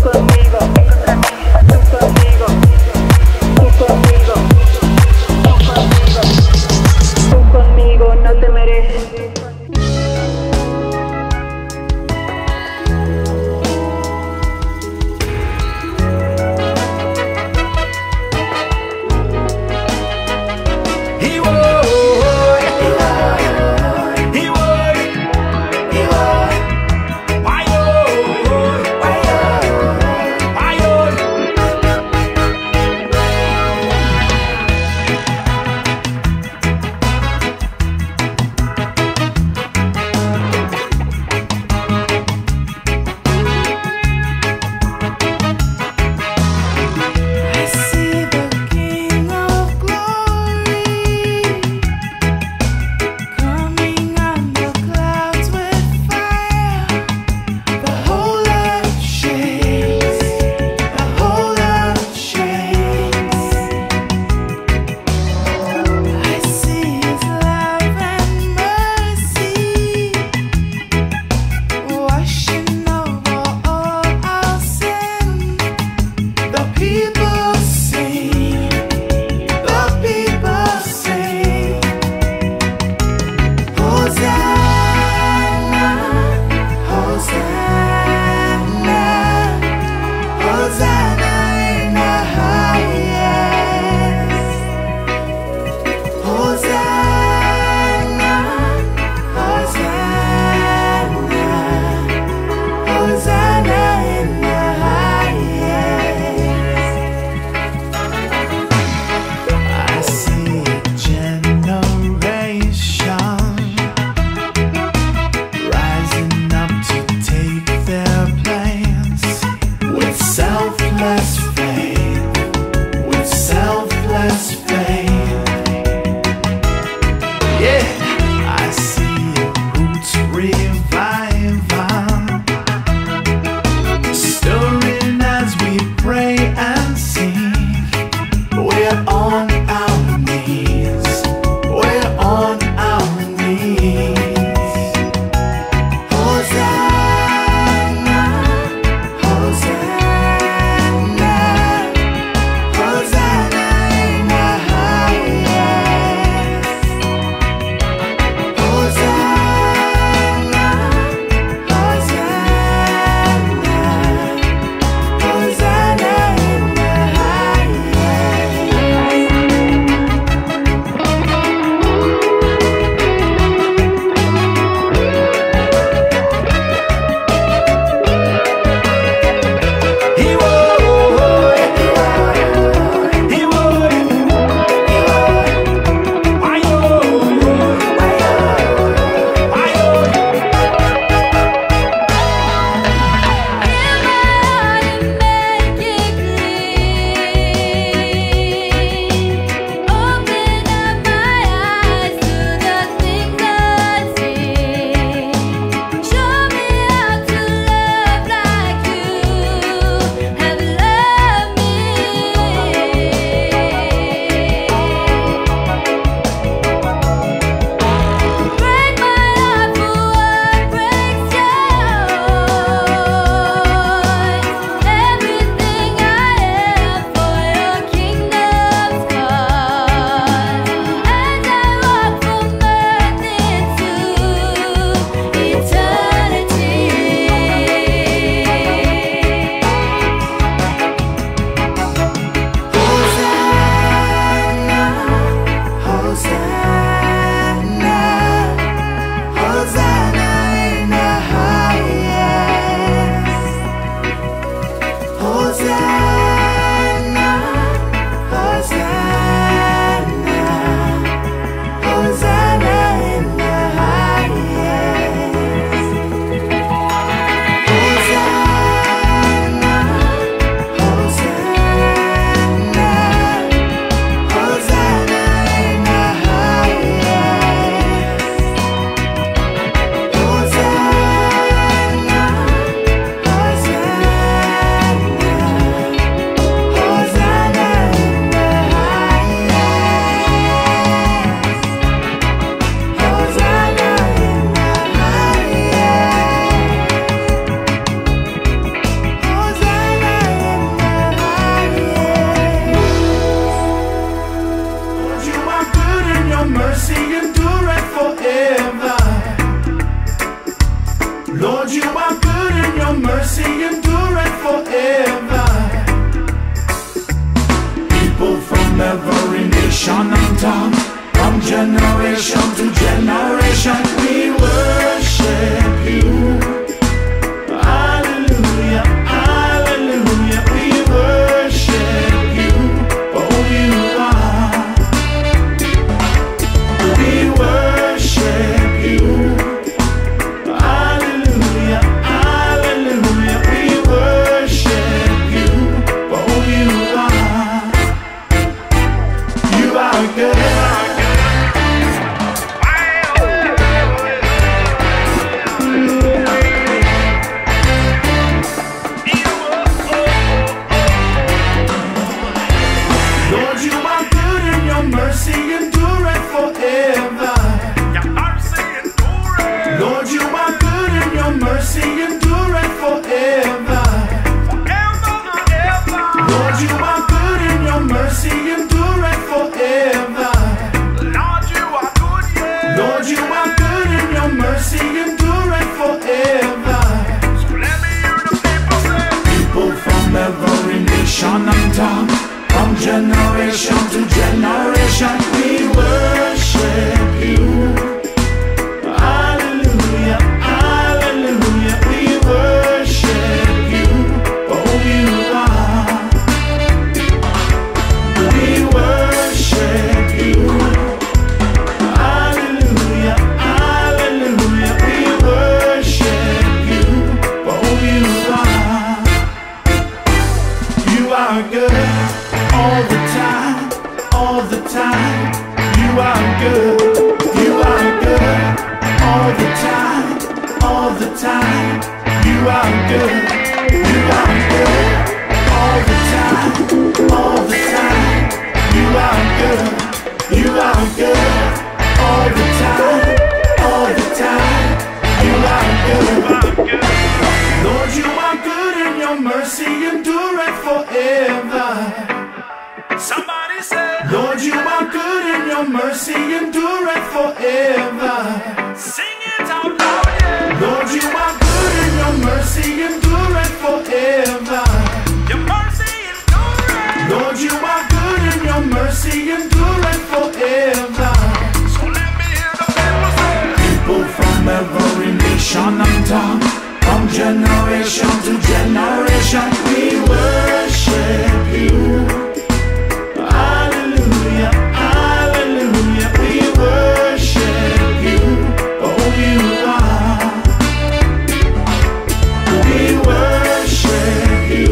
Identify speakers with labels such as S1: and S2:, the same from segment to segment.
S1: conmigo, tú conmigo, tú conmigo, tú conmigo no te mereces.
S2: generation to generation, we worship you. Hallelujah, hallelujah, we worship you for who you are. We worship you. Hallelujah, hallelujah, we worship you for who you are. You are good all the time, all the time. You are good, you are good all the time, all the time. You are good, you are good all the time, all the time. You are good, you are good all the time, all the time. You are good, Lord, you are good and your mercy endureth forever. Somebody say, Lord, you are good and your mercy endureth forever. Sing it out loud, yeah. Lord, you are good and your mercy endureth forever. Your mercy endureth. Lord, you are good and your mercy endureth forever. So let me hear the people say, people from every nation and tongue, from generation to generation, we worship you. Hallelujah, hallelujah, we worship you for who you are. We worship you.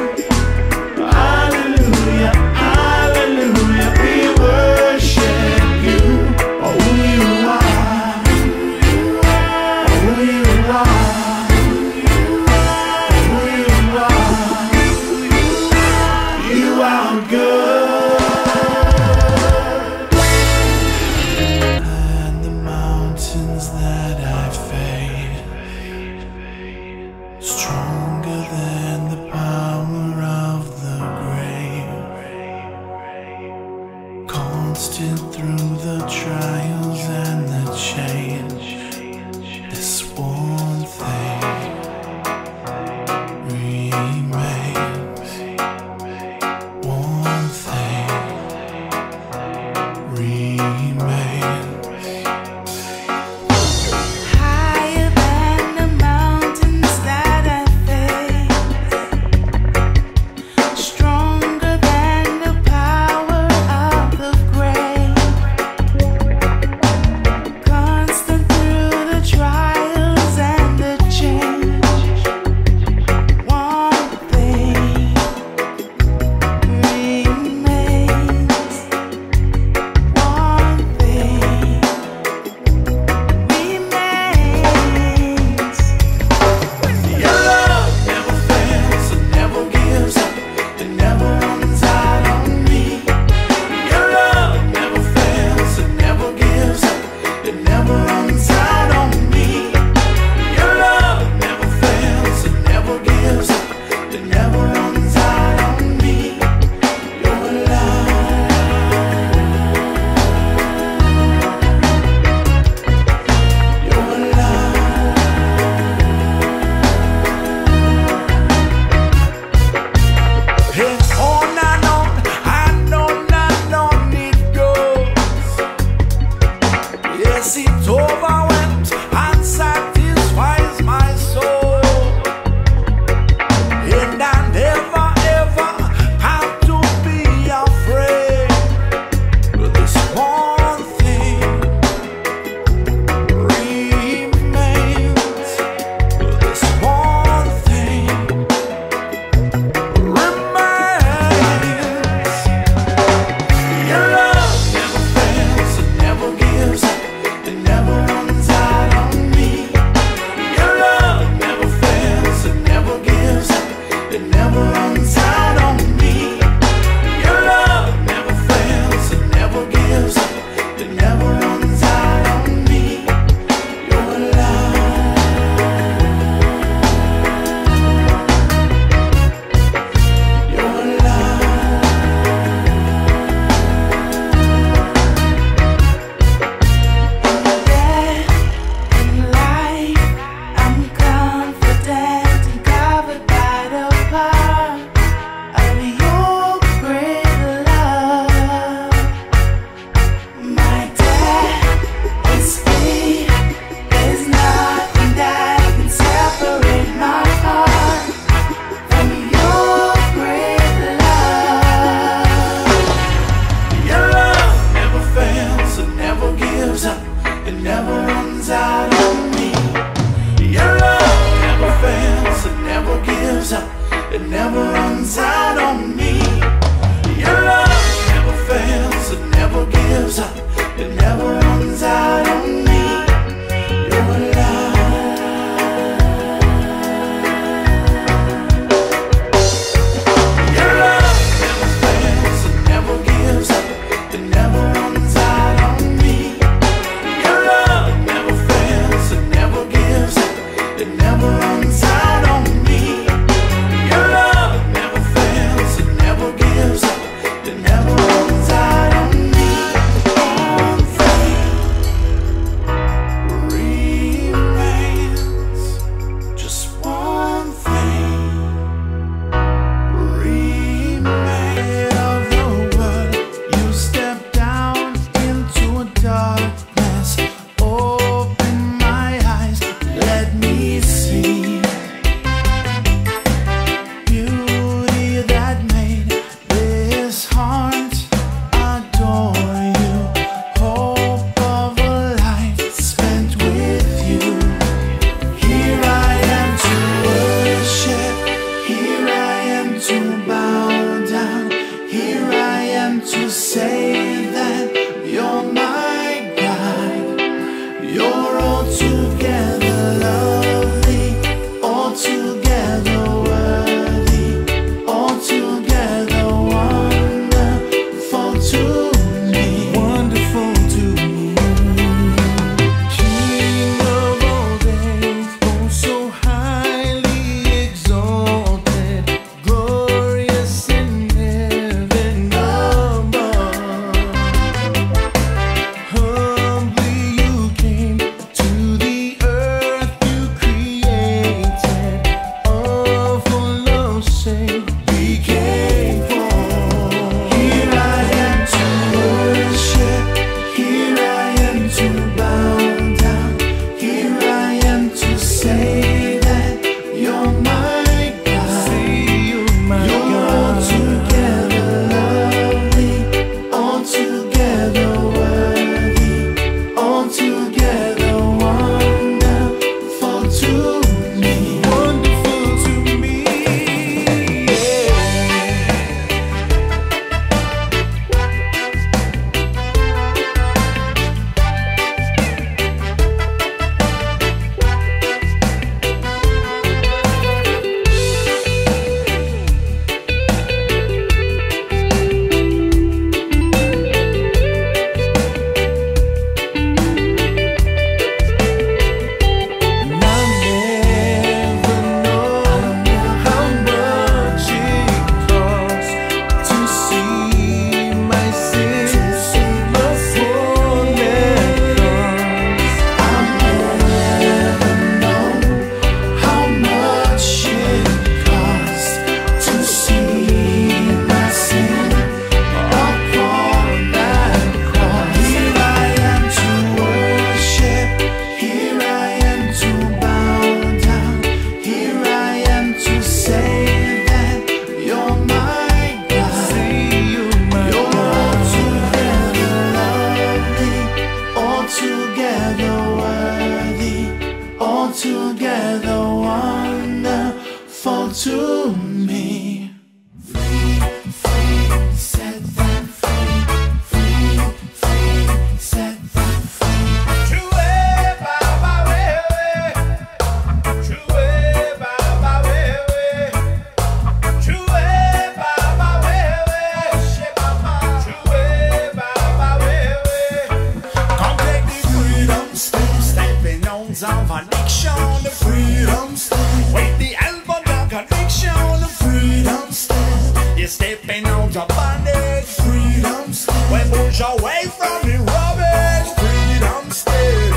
S2: Hallelujah, hallelujah, we worship you for who you are. For who you are. For who you are. You are good. Stronger than the power of the grave, constant through the trials and the change. This one thing remains. One thing remains. It overwhelms and satisfies my soul, and I never ever have to be afraid. But this one thing remains. This one thing remains. Your love never fails, it never gives up. It never runs out on me. Your love never fails, it never gives up. It never runs out on me. Your love never fails, it never gives up. It never runs out on me. Your love. Your love. I'm confident and covered by the power. never runs out on me. Your love never fails, it never gives up, it never runs out on me. Your love. Your love never fails, it never gives up, it never runs out on me. Your love never fails, it never gives up, it never runs out on me. Your love never fails, it never gives up, it never runs out on me. One thing remains, just one thing remains. Of the world, you step down into darkness. Open my eyes, let me see beauty that made this heart adore you. Hope of a life spent with you. Here I am to worship, here I am to bow down, here I am to say that you're my God. You're altogether lovely, altogether worthy, altogether wonderful to me. Wonderful to me. King of all days, oh so highly exalted, glorious in heaven above. Humbly you came to the earth you created. All for love's sake became born. Here I am to worship, here I am to bow down, here I am to say that you're my God. You're altogether lovely, altogether worthy, altogether wonderful to me. Wonderful to me. And I never know how much it costs to see my sin upon that cross. I never know how much it costs to see my sin upon that cross. Here I am to worship, here I am to bow down, here I am to say that you're my God. You're altogether lovely, altogether worthy, altogether wonderful to me. Free, free, set them free, free, free, set them free. Come take the freedom step, stepping on some addiction, the freedom step. With the album of conviction, the freedom step. You're stepping out of bondage, freedom step. We push away from the rubbish, freedom step.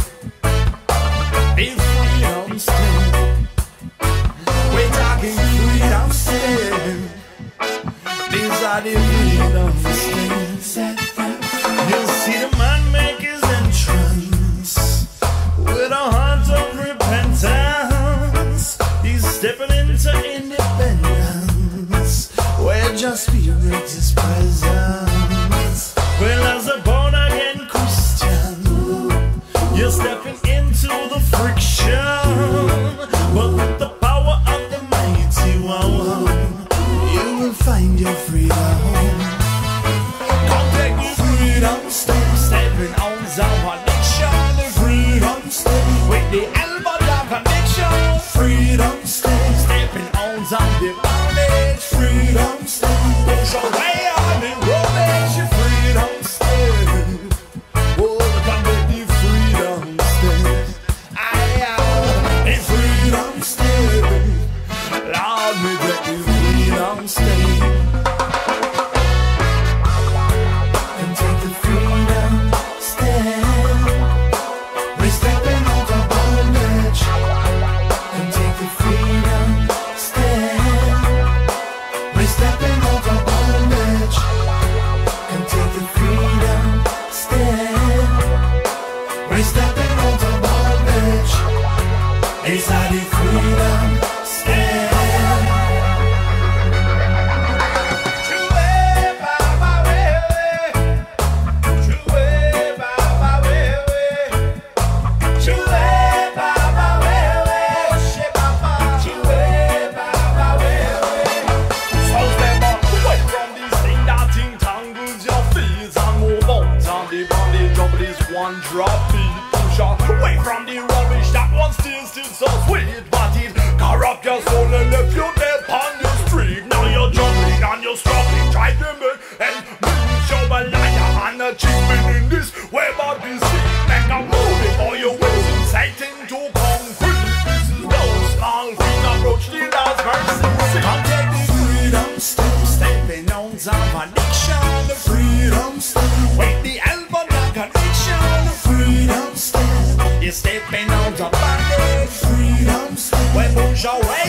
S2: The freedom step. We're talking freedom step. These are the freedom steps. You see the man make his entrance with a heart of repentance. He's stepping into independence where just spirit is present. Well, as a born again Christian, you're stepping into the friction, but with the power of the mighty one. your freedom. Come take the freedom step, stepping on some addiction. Freedom step with the elbow down connection. Freedom step, stepping on some bondage. Freedom step, push away on the rubbish. Freedom step, oh, come with the freedom step. The freedom step, Lord, me take the freedom step. And take the freedom step. We're stepping out of bondage. And take the freedom step. We're stepping out of bondage. And take the freedom step. We're stepping out of bondage. Inside the freedom step. One drop beat, push away from the rubbish that one still so sweet, but it corrupt your soul and left you dead on the street. Now you're jumping and you're struggling, trying to make and show a liar and achievement in this web of deceit. Make a move before you waste insight into concrete. This is no small thing, approach the last mercy. Come take the freedom step, stepping on some addiction. The freedom step, with the elbow down connection. Freedom step, you're stepping out of bondage. Freedom step, when push away